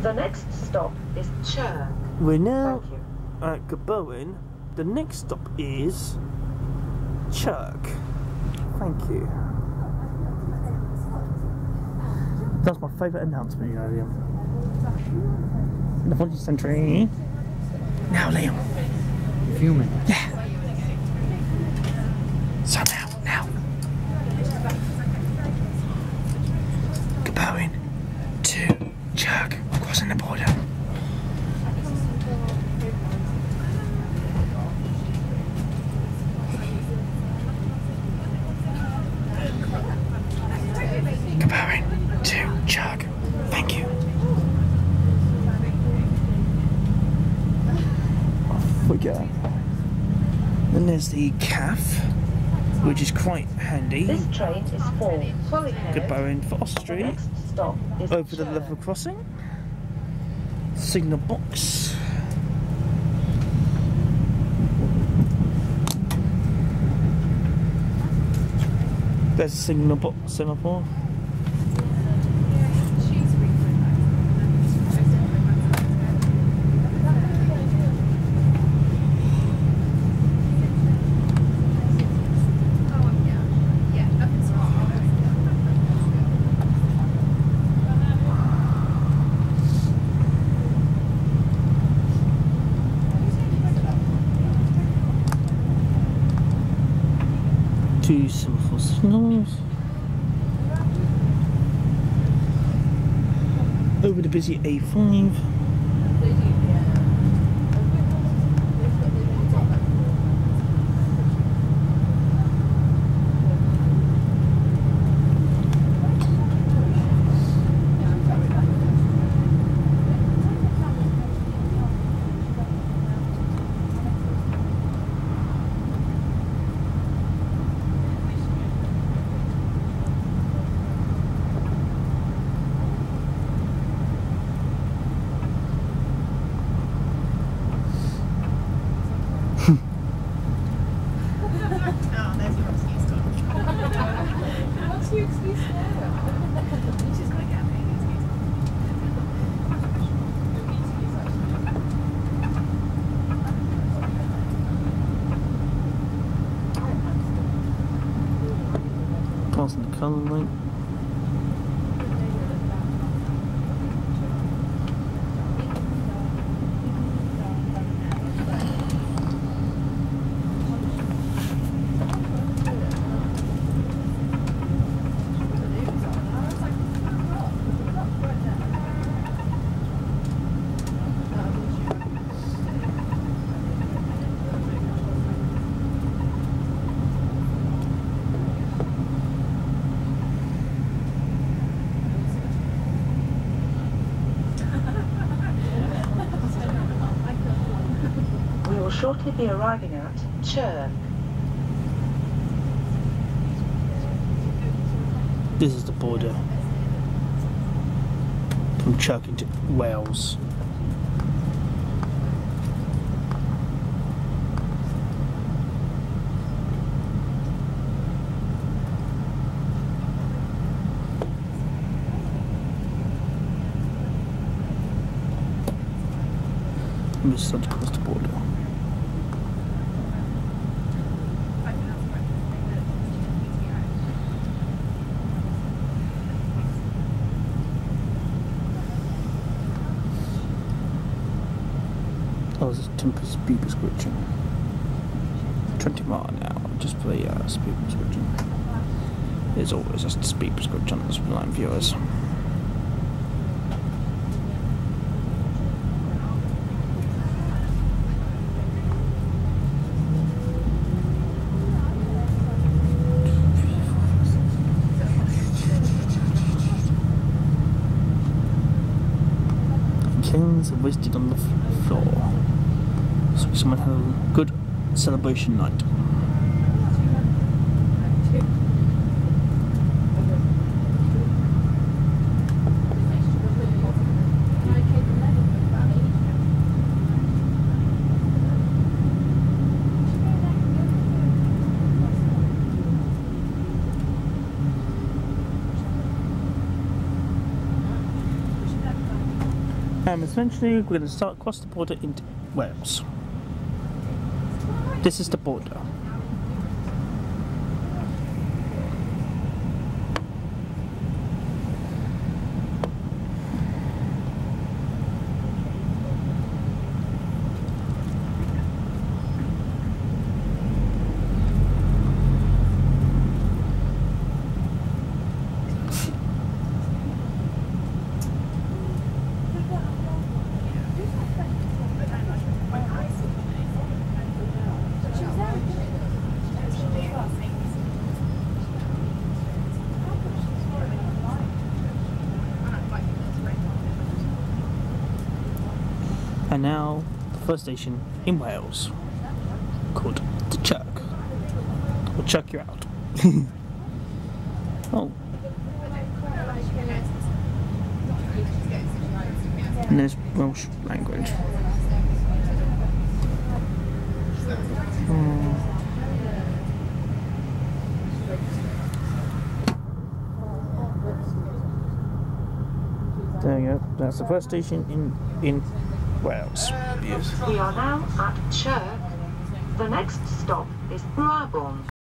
The next stop is Chirk. We're now Thank you. at Gobowen. The next stop is Chirk. Thank you. That's my favourite announcement, you know, Liam. The From Central. Now, Liam. You filming? Yeah. So now. Gobowen to Chirk. We're crossing the border. Gobowen to Chirk. Thank you. Off we go. Then there's the CAF, which is quite handy. This train is for Holyhead. Gobowen for The Street. next stop is Over the Chirk. level crossing. Signal box. There's a signal box, semaphore. Two semaphore signals. Over the busy A5. Passing the colour light. We will shortly be arriving at Chirk. This is the border from Chirk into Wales. And this is across the border. Oh, there's a temporary speed prescription. 20 miles an hour, just for the speed prescription. There's always just a speed prescription on the blind viewers. Cans are wasted on the floor. So someone had a good celebration night. Essentially, we're going to start across the border into Wales. This is the border. And now, the first station in Wales, called the Chirk. We'll chuck you out. Oh. And there's Welsh language. There we go. That's the first station in Wales. Yes. We are now at Chirk. The next stop is Ruabon.